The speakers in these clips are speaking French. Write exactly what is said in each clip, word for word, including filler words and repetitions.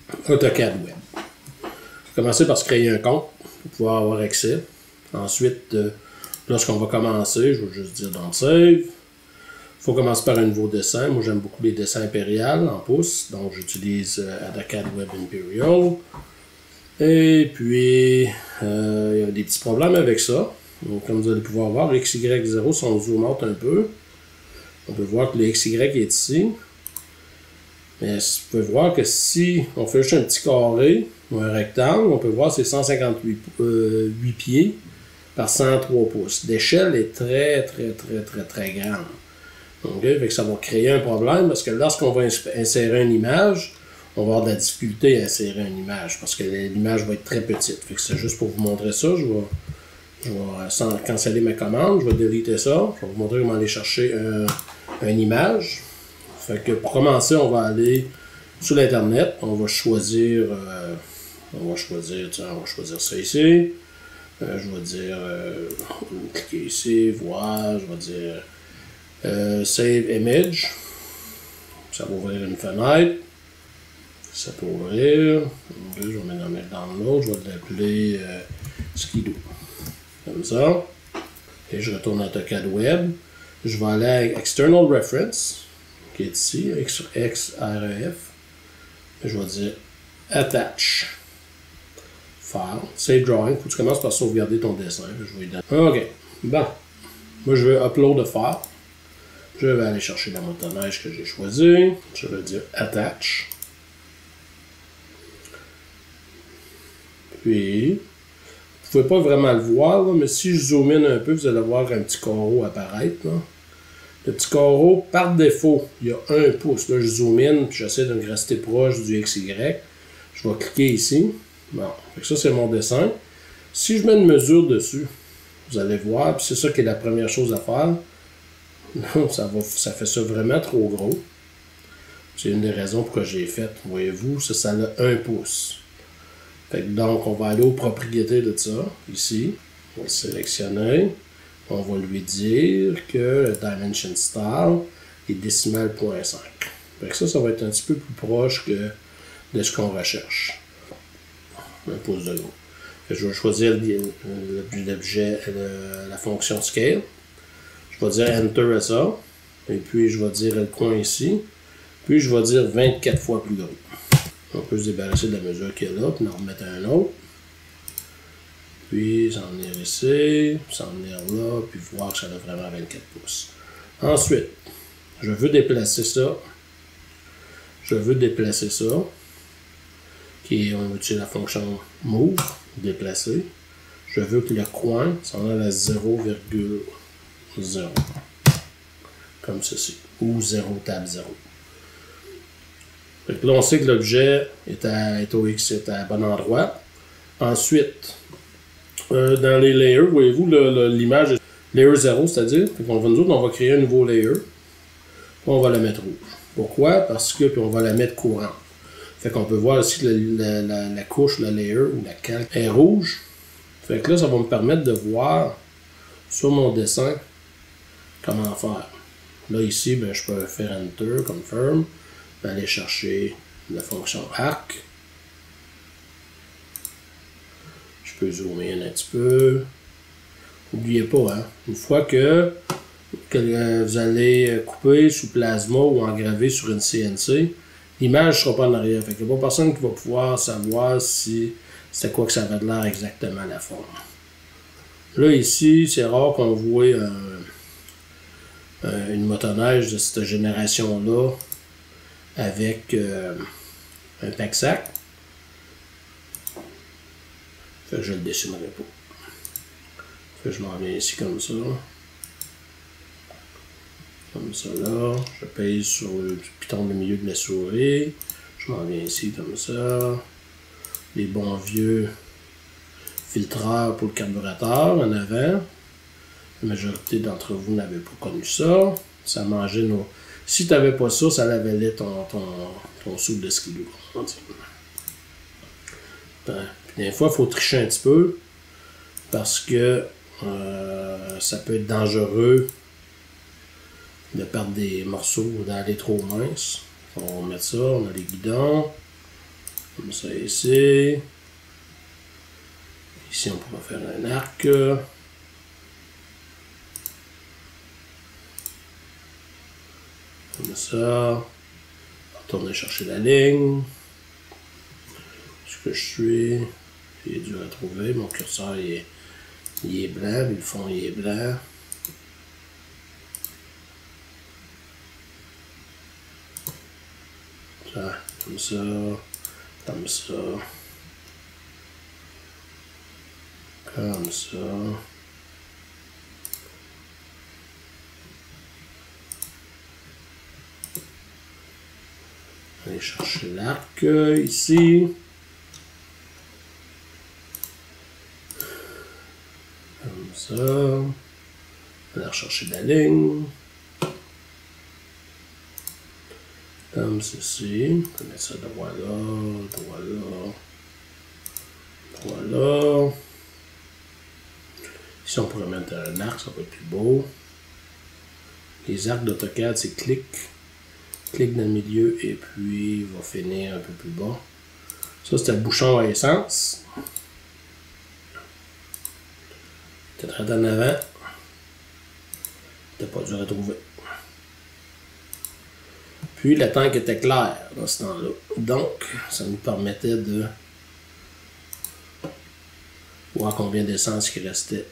AutoCAD Web. Commencer par se créer un compte pour pouvoir avoir accès. Ensuite, euh, lorsqu'on va commencer, je vais juste dire dans le save. Il faut commencer par un nouveau dessin. Moi, j'aime beaucoup les dessins impériales en pouces. Donc, j'utilise euh, AutoCAD Web Imperial. Et puis, euh, il y a des petits problèmes avec ça. Donc, comme vous allez pouvoir voir, le X Y zéro, si on zoom out un peu, on peut voir que le X Y est ici. Mais vous pouvez voir que si on fait juste un petit carré ou un rectangle, on peut voir que c'est cent cinquante-huit euh, huit pieds par cent trois pouces. L'échelle est très, très, très, très, très grande. Okay? Fait que ça va créer un problème parce que lorsqu'on va insérer une image, on va avoir de la difficulté à insérer une image parce que l'image va être très petite. Fait que c'est juste pour vous montrer ça. Je vais, je vais sans canceller ma commande, je vais déliter ça. Je vais vous montrer comment aller chercher un, une image. Fait que pour commencer, on va aller sur l'Internet. On va choisir, euh, on va choisir, tiens, on va choisir ça ici. Euh, je vais dire, euh, on va cliquer ici, voir, je vais dire euh, Save Image. Ça va ouvrir une fenêtre. Ça peut ouvrir. Je vais mettre dans l'autre, je vais l'appeler euh, Skidoo. Comme ça. Et je retourne à AutoCAD Web. Je vais aller à External Reference, qui est ici, X R E F. Je vais dire Attach. File. Save Drawing. Faut que tu commences par sauvegarder ton dessin. Je vais donner. OK. Bon. Moi, je veux Upload a file. Je vais aller chercher la motoneige que j'ai choisi. Je vais dire Attach. Puis, vous ne pouvez pas vraiment le voir, là, mais si je zoome in un peu, vous allez voir un petit carreau apparaître. Là. Le petit carreau, par défaut, il y a un pouce. Là, je zoome in, puis j'essaie de me rester proche du X Y. Je vais cliquer ici. Bon, ça, c'est mon dessin. Si je mets une mesure dessus, vous allez voir, puis c'est ça qui est la première chose à faire. Non, ça, va, ça fait ça vraiment trop gros. C'est une des raisons pour que j'ai fait. Voyez-vous, ça, ça a un pouce. Fait que donc, on va aller aux propriétés de ça, ici. On va sélectionner. On va lui dire que le Dimension Style est décimal point cinq. Fait que ça, ça va être un petit peu plus proche que de ce qu'on recherche. Un pouce de gros. Fait que je vais choisir l'objet, la fonction Scale. Je vais dire Enter à ça. Et puis, je vais dire le coin ici. Puis, je vais dire vingt-quatre fois plus gros. On peut se débarrasser de la mesure qu'il y a là, puis en remettre un autre. Puis s'en venir ici, s'en venir là, puis voir que ça a vraiment vingt-quatre pouces. Ensuite, je veux déplacer ça. Je veux déplacer ça. Qui est, on utilise la fonction Move, déplacer. Je veux que le coin s'en aille à zéro virgule zéro. Comme ceci. Ou zéro tab zéro. Fait que là, on sait que l'objet est, est au X, est à bon endroit. Ensuite, euh, dans les layers, voyez-vous, l'image est layer zéro, c'est-à-dire, qu'on va nous autres, on va créer un nouveau layer. On va la mettre rouge. Pourquoi? Parce que, puis on va la mettre courante. Fait qu'on peut voir aussi que la, la, la couche, le layer ou la calque est rouge. Fait que là, ça va me permettre de voir sur mon dessin comment faire. Là, ici, ben, je peux faire Enter, Confirm. Aller chercher la fonction arc. Je peux zoomer in un petit peu. N'oubliez pas, hein, une fois que, que vous allez couper sous plasma ou engraver sur une C N C, l'image ne sera pas en arrière. Fait qu'il n'y a pas personne qui va pouvoir savoir si c'est quoi que ça va de l'air exactement la forme. Là, ici, c'est rare qu'on voit un, un, une motoneige de cette génération-là avec euh, un pack-sac. Fait que je ne le dessinerai pas. Fait que je m'en viens ici comme ça. Comme ça là. Je pèse sur le piton du milieu de la souris. Je m'en viens ici comme ça. Les bons vieux filtreurs pour le carburateur en avant. La majorité d'entre vous n'avaient pas connu ça. Ça mangeait nos... Si tu n'avais pas ça, ça lavait ton, ton, ton soupe de skidoo. Ben, des fois, il faut tricher un petit peu parce que euh, ça peut être dangereux de perdre des morceaux ou d'aller trop mince. On va mettre ça, on a les guidons. Comme ça ici. Ici, on pourra faire un arc. Comme ça. Retourner chercher la ligne. Ce que je suis. J'ai dû la trouver. Mon curseur il est, il est blanc. Mais le fond il est blanc. Ça, comme ça. Comme ça. Comme ça. Aller chercher l'arc euh, ici. Comme ça. Aller chercher la ligne. Comme ceci. On peut mettre ça droit là, droit là, droit là. Ici, on pourrait mettre un arc, ça va être plus beau. Les arcs d'AutoCAD, c'est clic. Clic dans le milieu et puis il va finir un peu plus bas. Ça, c'était le bouchon à essence. Peut-être en avant. C'était pas dur à trouver. Puis le tank était clair dans ce temps-là. Donc, ça nous permettait de voir combien d'essence il restait.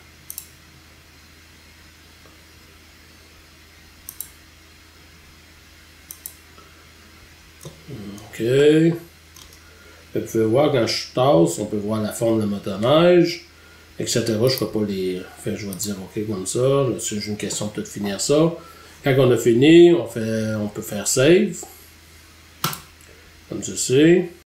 OK. Vous pouvez voir quand je tasse, on peut voir la forme de motoneige, et cetera. Je ne peux pas les. Enfin, je vais dire OK comme ça. Là, c'est juste une question de tout finir ça. Quand on a fini, on, fait, on peut faire save. Comme ceci.